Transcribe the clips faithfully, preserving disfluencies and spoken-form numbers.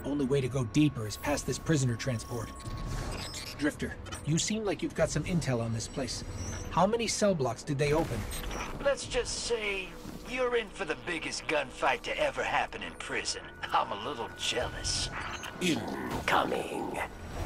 Only way to go deeper is past this prisoner transport. Drifter, you seem like you've got some intel on this place. How many cell blocks did they open? Let's just say you're in for the biggest gunfight to ever happen in prison. I'm a little jealous. Incoming.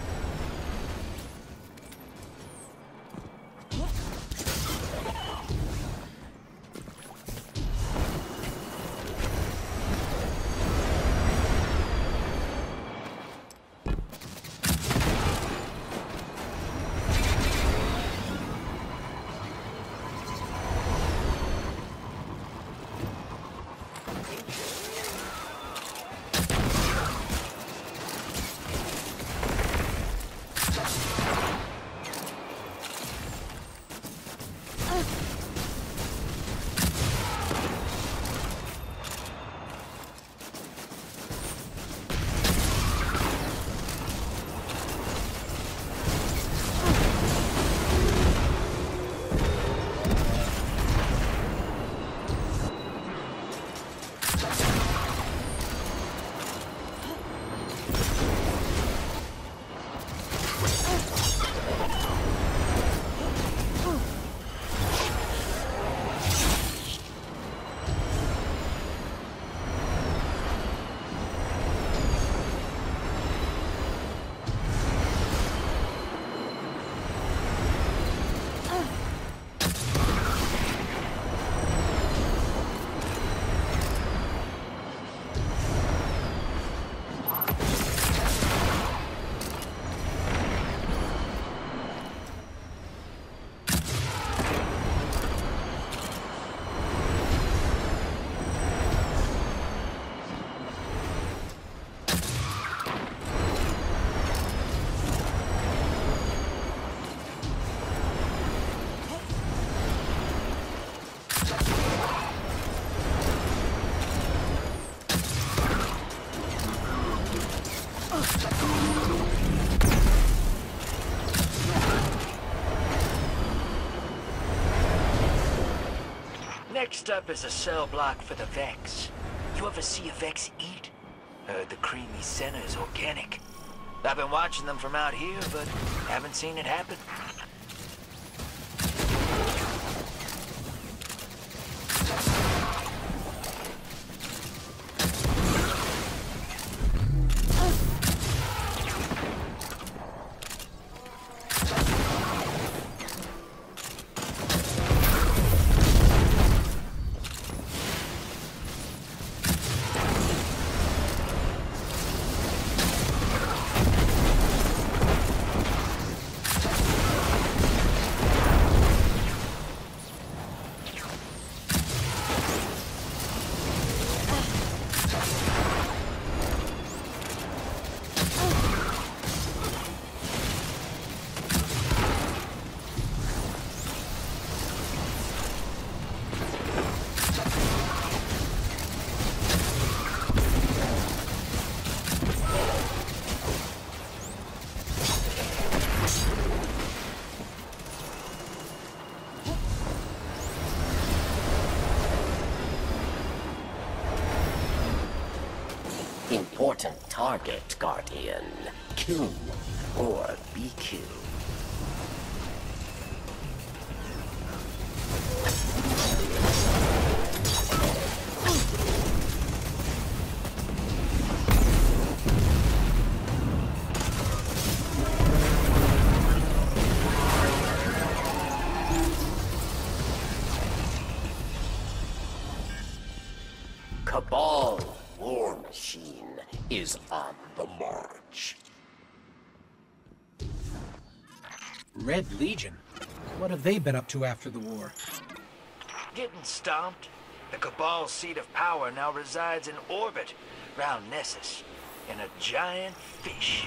Next up is a cell block for the Vex. You ever see a Vex eat? Heard the creamy center is organic. I've been watching them from out here, but haven't seen it happen. Important target, Guardian. Kill or be killed. Cabal war machine is on the march. Red Legion? What have they been up to after the war? Getting stomped. The Cabal's seat of power now resides in orbit round Nessus, in a giant fish.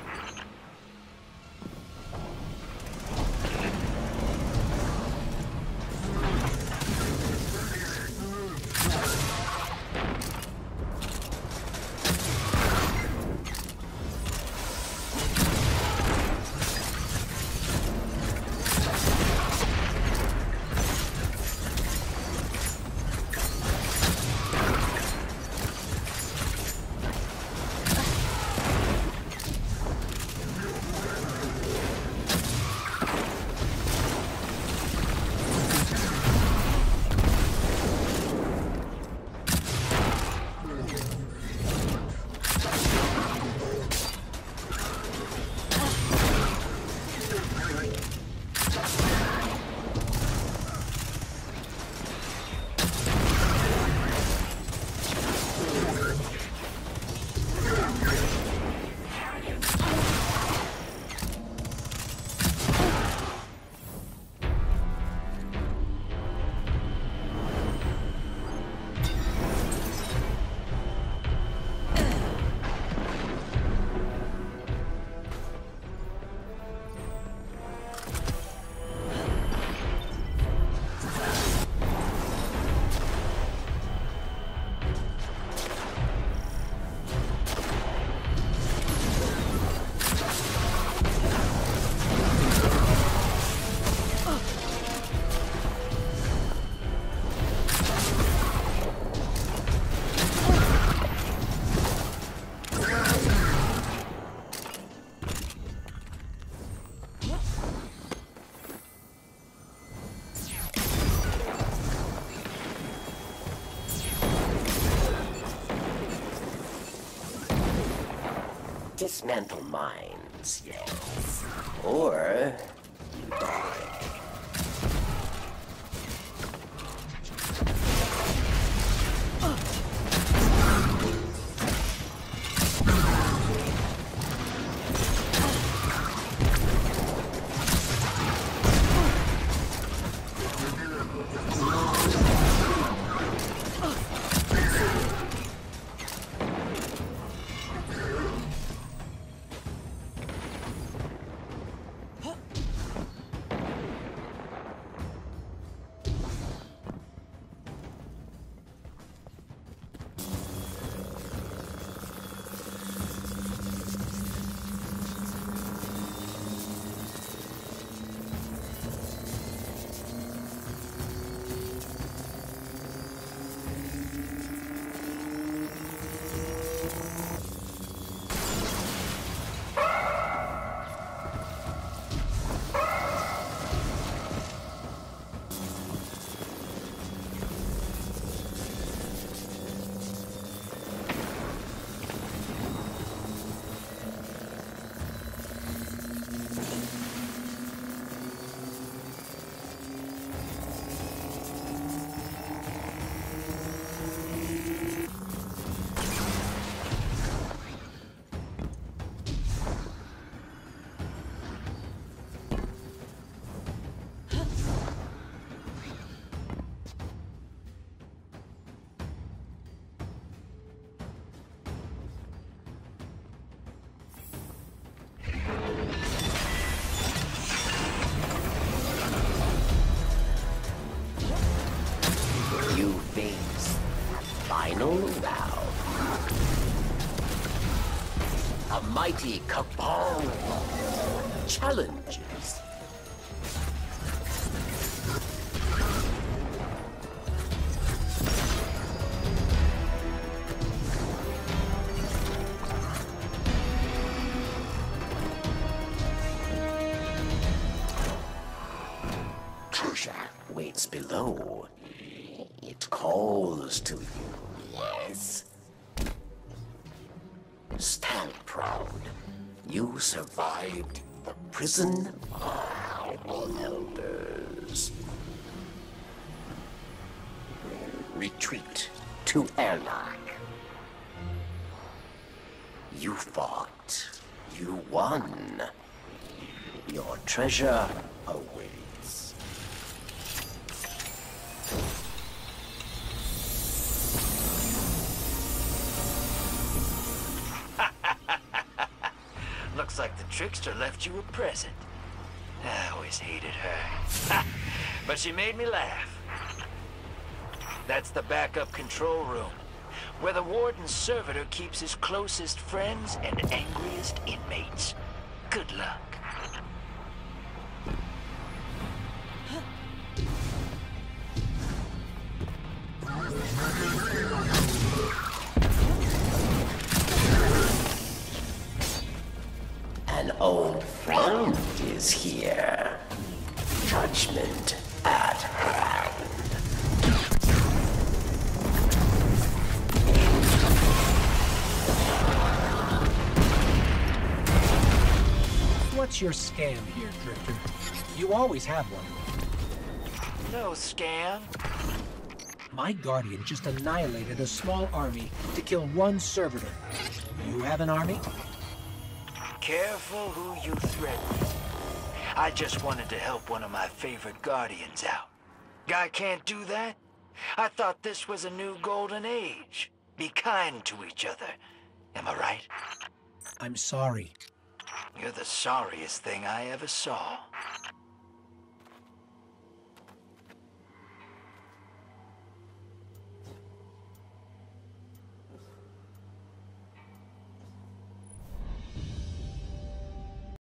Dismantle mines, yes. Or you die. Final round. A mighty cabal challenges. Treasure waits below. It calls to you, yes. Stand proud. You survived the prison of the elders. Retreat to Airlock. You fought. You won. Your treasure awaits. Looks like the trickster left you a present. I always hated her. But she made me laugh. That's the backup control room, where the warden's servitor keeps his closest friends and angriest inmates. Good luck. An old friend is here. Judgment at hand. What's your scam here, Drifter? You always have one. No scam. My Guardian just annihilated a small army to kill one servitor. You have an army? Careful who you threaten. I just wanted to help one of my favorite Guardians out. Guy can't do that? I thought this was a new golden age. Be kind to each other. Am I right? I'm sorry. You're the sorriest thing I ever saw.